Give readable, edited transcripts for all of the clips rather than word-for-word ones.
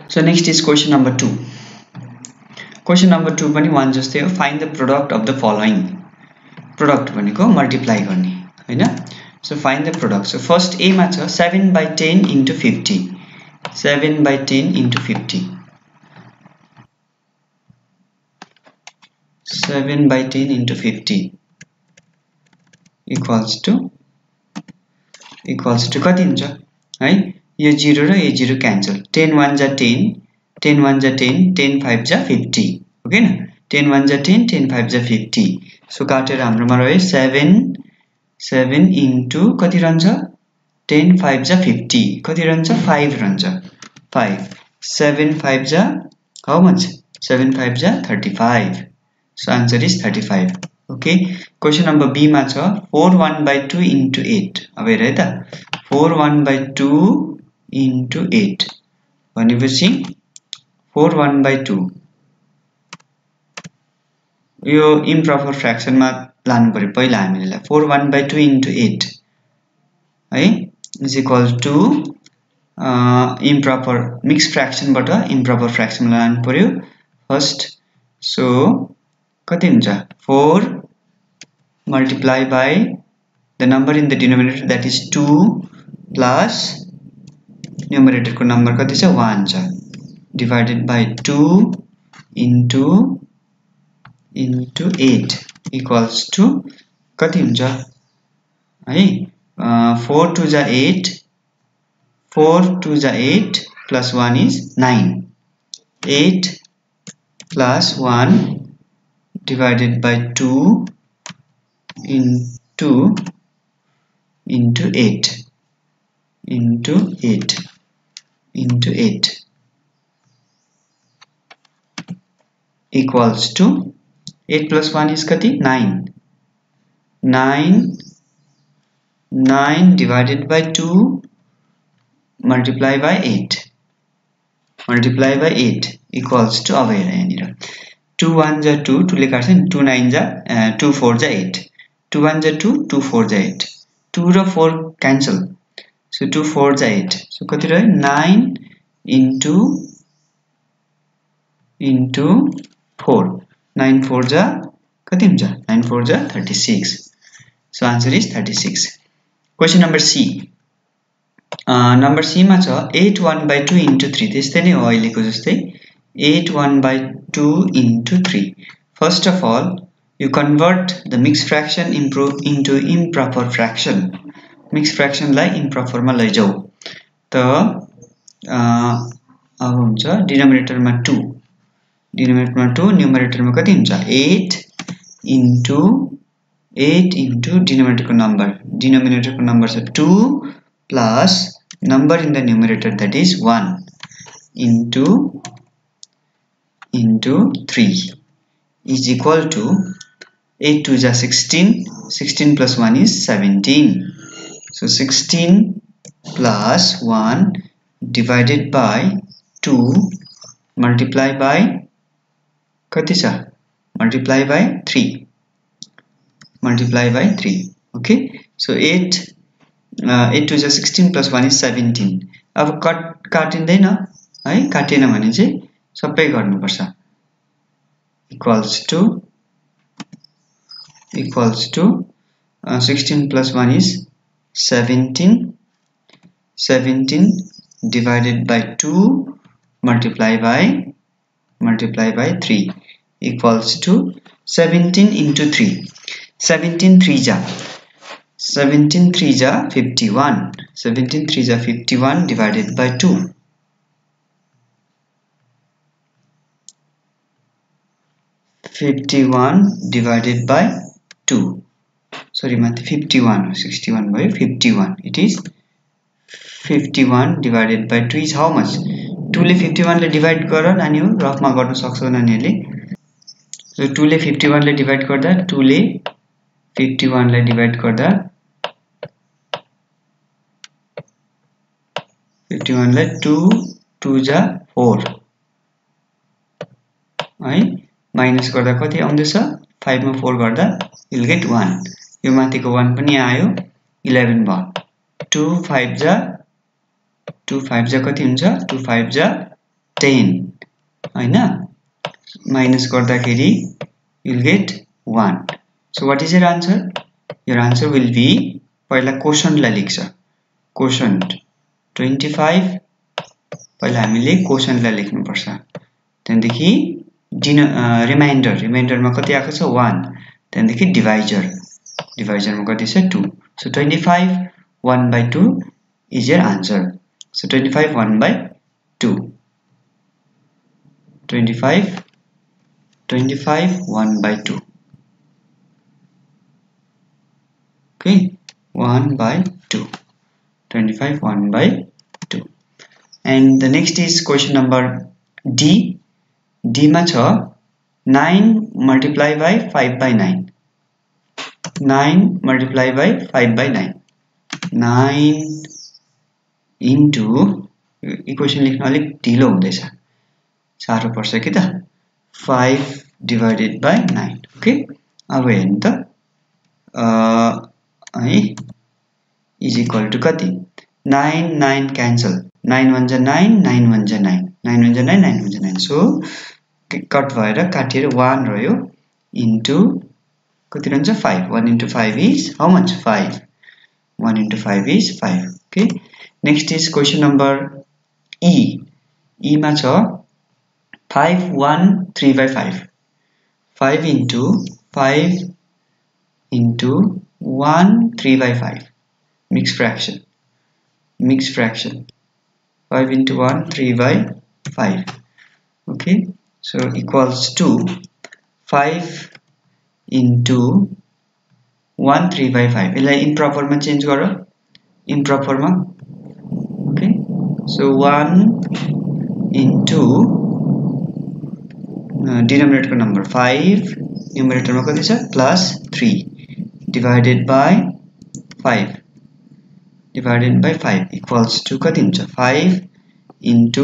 So next is question number 2. Question number 2 पनि one जस्तै हो. Find the product of the following. Product भनेको multiply गर्ने हैन. So find the product. So first A मा छ 7 by 10 into 50. 7 by 10 into 50. 7 by 10 into 50 equals to कति हुन्छ है. यो 0 र यो 0 क्यान्सल. 10 1 जा 10, 10 1 जा 10, 10 5 जा 50. ओके न. 10 1 जा 10, 10 5 जा 50. सो काटेर हाम्रोमा रह्यो 7 into कति रहन्छ 10 5 जा 50. कति रहन्छ 5 रहन्छ 5. 7 5 जा how much 7 5 जा 35. So answer is 35. Okay. Question number B मा छ 4 1 by 2 into 8. अब हेर है त 4 1 by 2 into 8 भनेपछि 4 1 by 2 यो इम्प्रोपर फ्र्याक्सन मा लानु पर्यो पहिला हामीले. 4 1 by 2 into 8 है is equal to improper mix fraction बाट इम्प्रोपर फ्र्याक्सन लानु पर्यो फर्स्ट. सो कति हुन्छ 4 multiply by the number in the denominator, that is 2, plus numerator को number कति छ 1 छ, divided by 2 into 8 equals to कति हुन्छ है 4 2 जा 8, 4 2 जा 8 plus 1 is 9. 8 plus 1 divided by 2 into 8 equals to 8 plus 1 is kati 9. 9 divided by 2 multiply by 8 equals to अब हेर यहाँनिर 2 1 जा 2 2 ले काट्छ नि 2 9 जा 2 4 जा 8 2 1 जा 2 2 4 जा 8 2 र 4 cancel. So 2 4 जा 8. So कति रह्यो 9 into 4. 9 4 जा कति हुन्छ 9 4 जा 36. So answer is 36. Question number C. Number C मा छ 8 1 by 2 into 3. त्यस्तै नै हो अहिलेको जस्तै 8 1 by 2 into 3. First of all, you convert the mixed fraction into improper fraction. Mixed fraction लाई improper मा लैजाऊ. त अब हुन्छ denominator मा 2. Denominator मा 2, numerator मा कति हुन्छ 8 into denominator को number. Denominator को number छ 2 plus number in the numerator, that is 1 into 3 is equal to 8 2 is 16 plus 1 is 17. So 16 plus 1 divided by 2 multiply by कति छ multiply by 3. Okay. So 8 2 is 16 plus 1 is 17. अब काटिँदैन है, काटिएन भने चाहिँ सबै गर्नुपर्छ. equals to 16 plus 1 is 17 divided by 2 multiply by 3 equals to 17 into 3. 17 3 जा 51. 17 3 जा 51 divided by 2. 51 divided by 2. Sorry, math 51 61 by 51. It is 51 divided by 2 is how much? 2 ले 51 ले divide गर नानी हो, रफ मा गर्न सक्छौ नानीहरुले. So 2 ले 51 ले divide गर्दा 2 ले 51 ले divide गर्दा 51 ले 2 2 जा 4 है माइनस गर्दा कति आउँदैछ 5 मा 4 गर्दा you'll get 1. यो माथिको 1 पनि आयो 11 भयो. 2 5 जा कति हुन्छ 2 5 जा 10 हैन माइनस गर्दाखेरि you'll get 1 so what is your answer will be पहिला quotient लाई लेख्छ quotient 25 पहिला हामीले quotient लाई लेख्नु पर्छ त्यसपछि रिमाइन्डर मा कति आएको छ 1 त्यसपछि डिवाइजर मा कति छ 2 so 25 1/2 is your answer so 25 1/2 25 1/2 okay 1/2 25 1/2 and the next is question number D ma cha 9 multiply by 5/9 9 multiply by 5/9 9 into equation लेख्न अलिक ढिलो हुँदैछ साह्रो पर्छ के त 5 divided by 9 okay अब हेर्नु त है is equal to कति 9 9 cancel 9 1 जा 9 9 1 जा 9 9 1 जा 9 9 1 जा 9 so कट भएर काटेर 1 रह्यो into कति रहन्छ 5 1 into 5 is how much 5 1 into 5 is 5 okay next is question number E मा छ 5 1 3/5 5 into 5 into 1 3/5 mixed fraction 5 into 1 3/5 okay so equals to 5 into 1 3/5 यसलाई improper मा चेन्ज गर improper मा okay so 1 into denominator number 5 numerator मा कति छ plus 3 divided by 5 equals to कति हुन्छ 5 into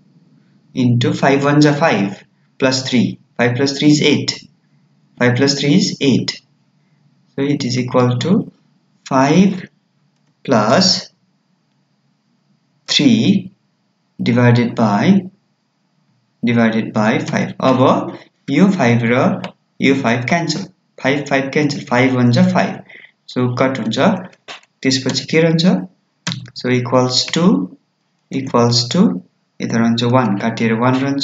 5 1 जा 5 plus 3 5 plus 3 is 8 5 plus 3 is 8 so it is equal to 5 plus 3 divided by 5 अब यो 5 र यो 5 cancel 5 cancel 5 1 जा 5 so कट हुन्छ त्यसपछि के रहन्छ so equals to यता रहन्छ 1 काटेर 1 रहन्छ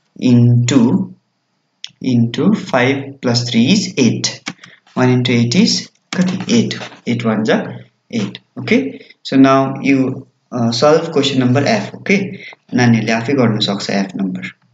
into 5 plus 3 is 8 1 into 8 is कति 8 1 जा 8 okay so now you solve question number F okay नानीले आफै गर्न सक्छ F number